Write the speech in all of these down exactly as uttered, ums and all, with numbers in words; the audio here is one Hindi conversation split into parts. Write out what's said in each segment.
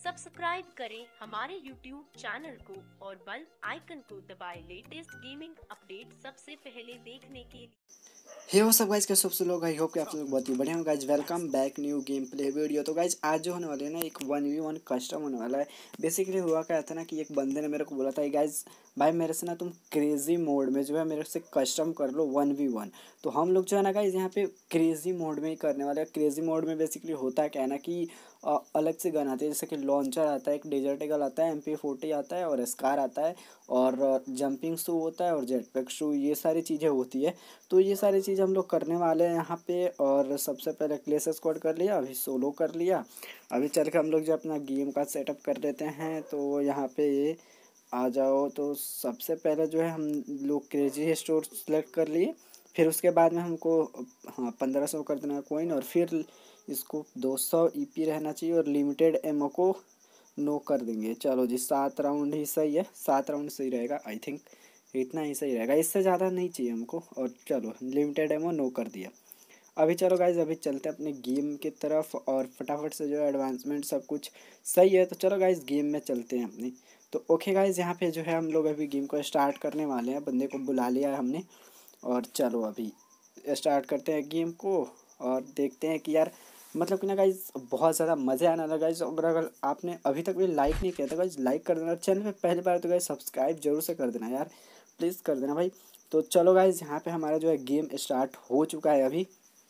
सब्सक्राइब करें हमारे यूट्यूब चैनल को और बेल आइकन को दबाएं लेटेस्ट गेमिंग अपडेट सबसे पहले देखने के लिए। हे वो सब गाइज कैसे सब लोग, आई होप कि आप लोग बहुत ही बढ़िया हो guys. Welcome back new game play video. तो गाइज आज जो होने वाले है ना, एक वन वी वन कस्टम होने वाला है। बेसिकली हुआ क्या था ना कि एक बंदे ने मेरे को बोला था गाइज भाई मेरे से ना तुम क्रेजी मोड में जो है मेरे से कस्टम कर लो वन वी वन। तो हम लोग जो है ना गाइज यहाँ पे क्रेजी मोड में ही करने वाले हैं। क्रेजी मोड में बेसिकली होता क्या है ना कि अ, अलग से गन आती है, जैसे कि लॉन्चर आता है, एक डेजर्ट ईगल आता है, एम पी फोर्टी आता है और स्कार आता है और जंपिंग शू होता है और जेट पैक शू, ये सारी चीज़ें होती है। तो ये सारी चीज़ हम लोग करने वाले हैं यहाँ पे। और सबसे पहले क्लेश स्क्वाड कर लिया, अभी सोलो कर लिया। अभी चल के हम लोग जो अपना गेम का सेटअप कर लेते हैं। तो यहाँ पे आ जाओ। तो सबसे पहले जो है हम लोग क्रेजी स्टोर सेलेक्ट कर लिए। फिर उसके बाद में हमको हाँ पंद्रह सौ कर देना कोइन, और फिर इसको दो सौ ई पी रहना चाहिए और लिमिटेड एमओ को नो कर देंगे। चलो जी, सात राउंड ही सही है, सात राउंड सही रहेगा आई थिंक, इतना ही सही रहेगा, इससे ज़्यादा नहीं चाहिए हमको। और चलो लिमिटेड एमओ नो कर दिया। अभी चलो गाइज अभी चलते हैं अपने गेम की तरफ और फटाफट से जो है एडवांसमेंट सब कुछ सही है। तो चलो गाइज गेम में चलते हैं अपनी। तो ओके गाइज यहाँ पे जो है हम लोग अभी गेम को स्टार्ट करने वाले हैं। बंदे को बुला लिया है हमने और चलो अभी स्टार्ट करते हैं गेम को और देखते हैं कि यार मतलब कि ना गाइज बहुत ज़्यादा मज़े आने वाला गाइज। और अगर आपने अभी तक भी लाइक नहीं किया तो गाइज लाइक कर देना, चैनल पे पहली बार तो गाइज सब्सक्राइब जरूर से कर देना यार, प्लीज़ कर देना भाई। तो चलो गाइज यहाँ पे हमारा जो है गेम स्टार्ट हो चुका है अभी,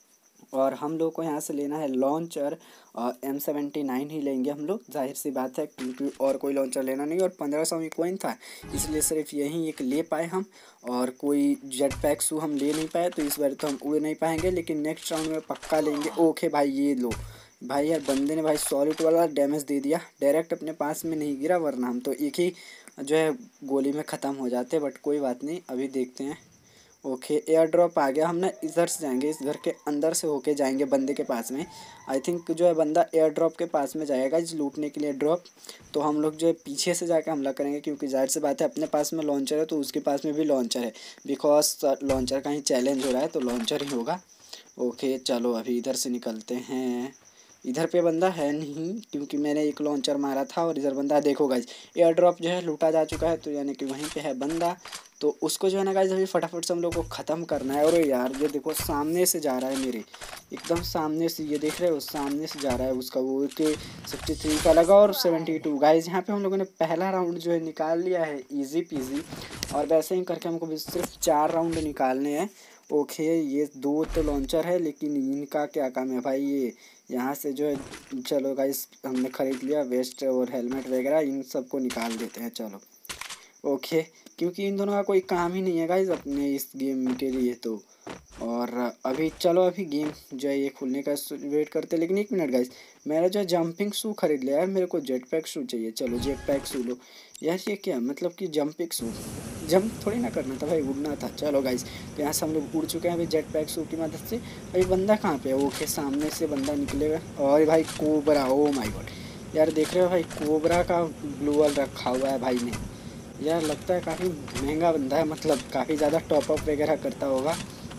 और हम लोग को यहाँ से लेना है लॉन्चर एम सेवेंटी नाइन ही लेंगे हम लोग, जाहिर सी बात है, क्योंकि और कोई लॉन्चर लेना नहीं। और पंद्रह सौ में कोइन था इसलिए सिर्फ यही एक ले पाए हम, और कोई जेट पैक शू हम ले नहीं पाए। तो इस बार तो हम उड़ नहीं पाएंगे, लेकिन नेक्स्ट राउंड में पक्का लेंगे। ओके भाई ये लो भाई, यार बंदे ने भाई सॉलिड वाला डैमेज दे दिया, डायरेक्ट अपने पास में नहीं गिरा, वरना हम तो एक ही जो है गोली में ख़त्म हो जाते। बट कोई बात नहीं, अभी देखते हैं। ओके एयर ड्रॉप आ गया, हम ना इधर से जाएंगे, इस घर के अंदर से होके जाएंगे बंदे के पास में। आई थिंक जो है बंदा एयर ड्रॉप के पास में जाएगा इस लूटने के लिए ड्रॉप। तो हम लोग जो है पीछे से जाकर हमला करेंगे, क्योंकि जाहिर सी बात है अपने पास में लॉन्चर है तो उसके पास में भी लॉन्चर है, बिकॉज लॉन्चर का ही चैलेंज हो रहा है तो लॉन्चर ही होगा। ओके चलो अभी इधर से निकलते हैं। इधर पे बंदा है नहीं, क्योंकि मैंने एक लॉन्चर मारा था। और इधर बंदा देखो गाइज, एयर ड्रॉप जो है लूटा जा चुका है, तो यानी कि वहीं पे है बंदा। तो उसको जो है ना गाइज अभी फटाफट से हम लोग को ख़त्म करना है। और यार ये देखो सामने से जा रहा है, मेरे एकदम सामने से, ये देख रहे हो सामने से जा रहा है उसका वो के सिक्सटी थ्री का लगा और सेवेंटी टू। गाइज यहाँ पे हम लोगों ने पहला राउंड जो है निकाल लिया है इजी पीजी। और वैसे ही करके हमको भी सिर्फ चार राउंड निकालने हैं। ओके ये दो तो लॉन्चर है, लेकिन इनका क्या काम है भाई, ये यहाँ से जो है चलो गाइस हमने ख़रीद लिया वेस्ट और हेलमेट वगैरह, इन सबको निकाल देते हैं चलो। ओके क्योंकि इन दोनों का कोई काम ही नहीं है गाइस अपने इस गेम के लिए। तो और अभी चलो अभी गेम जो है ये खुलने का वेट करते हैं। लेकिन एक मिनट गाइस, मैंने जो है जंपिंग शू खरीद लिया है, मेरे को जेट पैक शू चाहिए। चलो जेट पैक शू लो यार। ये क्या मतलब कि जंपिंग शू, जंप थोड़ी ना करना था भाई, उड़ना था। चलो गाइस तो यहाँ से हम लोग उड़ चुके हैं अभी जेट पैक शू की मदद से। अभी बंदा कहाँ पे है? ओके सामने से बंदा निकलेगा। और भाई कोबरा, ओ माय गॉड यार देख रहे हो भाई कोबरा का ग्लूवल रखा हुआ है भाई ने। यार लगता है काफ़ी महंगा बंदा है, मतलब काफ़ी ज़्यादा टॉपअप वगैरह करता होगा।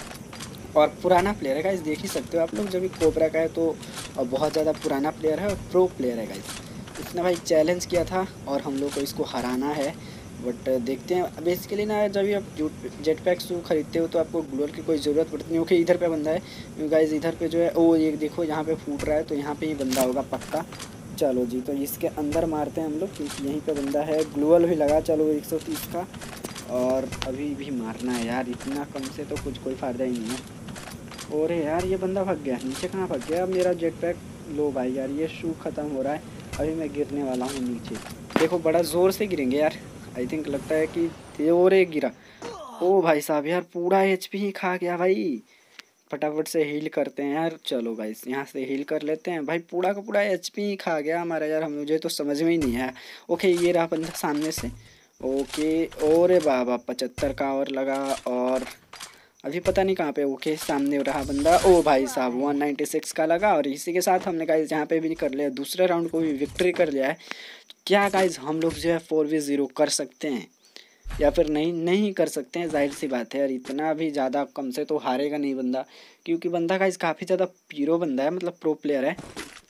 और पुराना प्लेयर है गाइस, देख ही सकते हो आप लोग, जब भी कोबरा का है तो बहुत ज़्यादा पुराना प्लेयर है और प्रो प्लेयर है गाइस। इसने भाई चैलेंज किया था और हम लोग को इसको हराना है। बट देखते हैं बेसिकली ना, जब भी आप जेट पैक शू खरीदते हो तो आपको ग्लोअल की कोई ज़रूरत पड़ती नहीं। ओके इधर पे बंदा है गाइस, इधर पे जो है ओ ये देखो यहाँ पे फूट रहा है, तो यहाँ पे ही बंदा होगा पक्का। चलो जी तो इसके अंदर मारते हैं हम लोग, क्योंकि यहीं पे बंदा है। ग्लोअल भी लगा, चलो एक सौ तीस का। और अभी भी मारना है यार, इतना कम से तो कुछ कोई फ़ायदा ही नहीं है। और यार ये बंदा भाग गया, नीचे कहाँ भाग गया? अब मेरा जेट पैक लो भाई, यार ये शू ख़त्म हो रहा है, अभी मैं गिरने वाला हूँ नीचे। देखो बड़ा ज़ोर से गिरेंगे यार, आई थिंक लगता है कि और एक गिरा। ओ भाई साहब यार पूरा एच पी ही खा गया भाई। फटाफट से हील करते हैं यार। चलो गाइस यहाँ से हील कर लेते हैं भाई, पूरा का पूरा एच पी ही खा गया हमारा यार, मुझे तो समझ में ही नहीं आया। ओके ये रहा बंदा सामने से। ओके और बाबा पचहत्तर का और लगा, और अभी पता नहीं कहाँ पे। ओके सामने रहा बंदा, ओ भाई साहब वन नाइन्टी सिक्स का लगा। और इसी के साथ हमने गाइस यहाँ पे भी कर लिया, दूसरे राउंड को भी विक्ट्री कर लिया है। क्या गाइस हम लोग जो है फोर वी ज़ीरो कर सकते हैं या फिर नहीं नहीं कर सकते हैं? जाहिर सी बात है यार, इतना भी ज़्यादा कम से तो हारेगा नहीं बंदा, क्योंकि बंदा गाइस काफ़ी ज़्यादा पीरो बंदा है, मतलब प्रो प्लेयर है।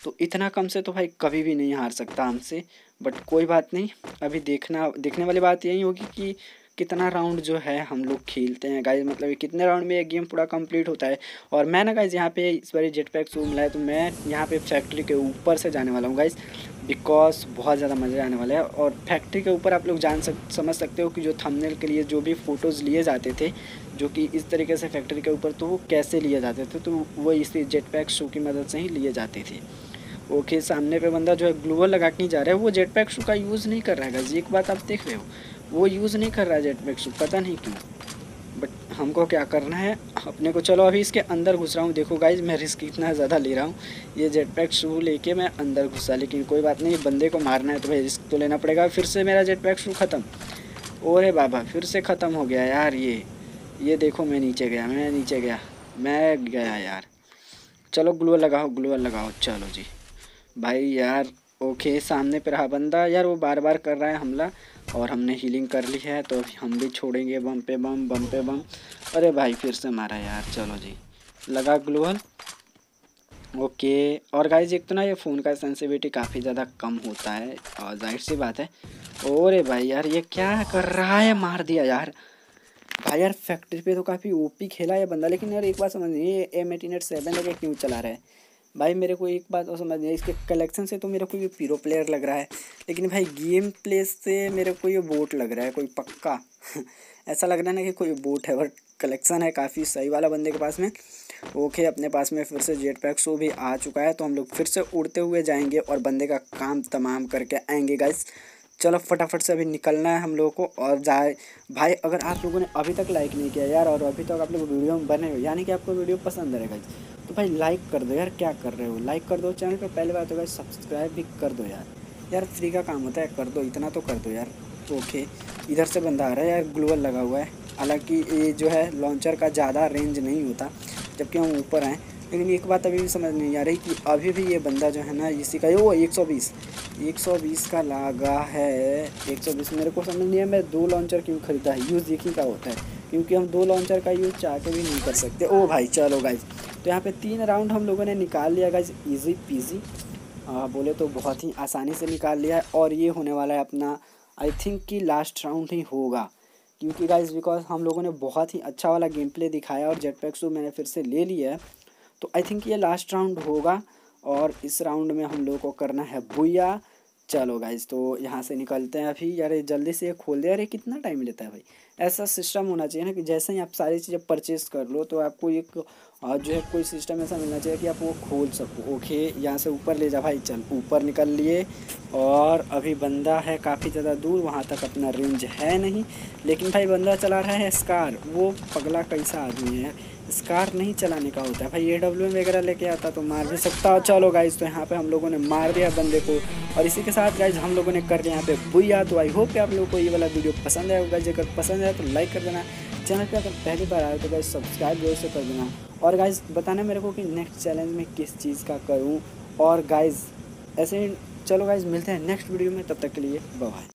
तो इतना कम से तो भाई कभी भी नहीं हार सकता हमसे। बट कोई बात नहीं, अभी देखना देखने वाली बात यही होगी कि कितना राउंड जो है हम लोग खेलते हैं गाइज, मतलब कितने राउंड में एक गेम पूरा कंप्लीट होता है। और मैं ना गाइज यहाँ पे इस बार जेट पैक शू मिला है, तो मैं यहाँ पे फैक्ट्री के ऊपर से जाने वाला हूँ गाइज, बिकॉज बहुत ज़्यादा मज़ा आने वाला है। और फैक्ट्री के ऊपर आप लोग जान सक समझ सकते हो कि जो थंबनेल के लिए जो भी फ़ोटोज़ लिए जाते थे, जो कि इस तरीके से फैक्ट्री के ऊपर, तो वो कैसे लिए जाते थे, तो वो इसी जेट पैक शू की मदद से ही लिए जाते थे। ओके, सामने पे बंदा जो है ग्लूवल लगा के नहीं जा रहा है, वो जेट पैक शू का यूज़ नहीं कर रहा है गाइज, एक बात आप देख रहे हो, वो यूज़ नहीं कर रहा है जेट पैक शू, पता नहीं क्यों। बट हमको क्या करना है अपने को, चलो अभी इसके अंदर घुस रहा हूँ। देखो गाइज मैं रिस्क इतना ज़्यादा ले रहा हूँ, ये जेट पैक शू लेके मैं अंदर घुसा, लेकिन कोई बात नहीं, बंदे को मारना है तो भाई रिस्क तो लेना पड़ेगा। फिर से मेरा जेट पैक शू ख़त्म, ओरे बाबा फिर से ख़त्म हो गया यार। ये ये देखो मैं नीचे गया, मैं नीचे गया, मैं गया यार। चलो ग्लूवल लगाओ, ग्लूवल लगाओ, चलो जी भाई यार। ओके, सामने पे रहा बंदा यार, वो बार बार कर रहा है हमला, और हमने हीलिंग कर ली है तो हम भी छोड़ेंगे बम पे बम, बम पे बम। अरे भाई फिर से मारा यार, चलो जी लगा ग्लूवल। ओके, और गाइज एक तो ना ये फ़ोन का सेंसिटिविटी काफ़ी ज़्यादा कम होता है, और जाहिर सी बात है। ओरे भाई यार ये क्या कर रहा है, मार दिया यार भाई। यार फैक्ट्री पे तो काफ़ी ओपी खेला है बंदा, लेकिन यार एक बात समझ नहीं, ये एम एटीन एट सेवन लेके क्यों चला रहा है भाई। मेरे को एक बात और समझ नहीं है, इसके कलेक्शन से तो मेरे को ये पीरो प्लेयर लग रहा है, लेकिन भाई गेम प्ले से मेरे को ये बोट लग रहा है कोई पक्का ऐसा लग रहा है ना कि कोई बोट है, बट कलेक्शन है काफ़ी सही वाला बंदे के पास में। ओके, अपने पास में फिर से जेट पैक शो भी आ चुका है, तो हम लोग फिर से उड़ते हुए जाएंगे और बंदे का काम तमाम करके आएंगे गाइस। चलो फटाफट से अभी निकलना है हम लोगों को और जाए भाई। अगर आप लोगों ने अभी तक लाइक नहीं किया यार, और अभी तक आप लोग वीडियो में बने हो, यानी कि आपको वीडियो पसंद आएगा, तो भाई लाइक कर दो यार। क्या कर रहे हो, लाइक कर दो चैनल पे, पहले बात तो भाई सब्सक्राइब भी कर दो यार। यार फ्री का काम होता है, कर दो, इतना तो कर दो यार। ओके, इधर से बंदा आ रहा है यार, ग्लूवल लगा हुआ है। हालांकि ये जो है लॉन्चर का ज़्यादा रेंज नहीं होता जबकि हम ऊपर आएँ, लेकिन एक बात अभी भी समझ नहीं आ रही कि अभी भी ये बंदा जो है ना इसी का, वो एक सौ बीस एक सौ बीस का लगा है। एक सौ बीस मेरे को समझ नहीं है, मैं दो लॉन्चर क्यों ख़रीदा है, यूज़ एक ही का होता है, क्योंकि हम दो लॉन्चर का यूज़ चाह के भी नहीं कर सकते। ओ भाई चलो गाइज, तो यहाँ पे तीन राउंड हम लोगों ने निकाल लिया गाइज, इजी पीजी बोले तो बहुत ही आसानी से निकाल लिया है। और ये होने वाला है अपना आई थिंक कि लास्ट राउंड ही होगा, क्योंकि गाइज बिकॉज हम लोगों ने बहुत ही अच्छा वाला गेम प्ले दिखाया और जेट पैक शू मैंने फिर से ले लिया है, तो आई थिंक ये लास्ट राउंड होगा। और इस राउंड में हम लोगों को करना है बुया। चलो गाइज तो यहाँ से निकलते हैं अभी। यार जल्दी से ये खोल दे, अरे कितना टाइम लेता है भाई। ऐसा सिस्टम होना चाहिए ना कि जैसे ही आप सारी चीज़ें परचेज़ कर लो तो आपको एक जो है कोई सिस्टम ऐसा मिलना चाहिए कि आप वो खोल सको। ओके, यहाँ से ऊपर ले जा भाई, चल ऊपर निकल लिए। और अभी बंदा है काफ़ी ज़्यादा दूर, वहाँ तक अपना रेंज है नहीं, लेकिन भाई बंदा चला रहा है स्कार। वो पगला कैसा आदमी है, स्कार नहीं चलाने का होता है भाई, ए डब्ल्यू वगैरह लेके आता तो मार भी सकता। चलो गाइज तो यहाँ पे हम लोगों ने मार दिया बंदे को, और इसी के साथ गाइज हम लोगों ने कर लिया यहाँ पे बुया। तो आई होप कि आप लोगों को ये वाला वीडियो पसंद आया होगा, अगर पसंद आया तो लाइक कर देना, चैनल पे अगर पहली बार आए तो गाइज सब्सक्राइब जरूर से कर देना, और गाइज बताना मेरे को कि नेक्स्ट चैलेंज में किस चीज़ का करूँ। और गाइज ऐसे ही चलो गाइज मिलते हैं नेक्स्ट वीडियो में, तब तक के लिए बाय।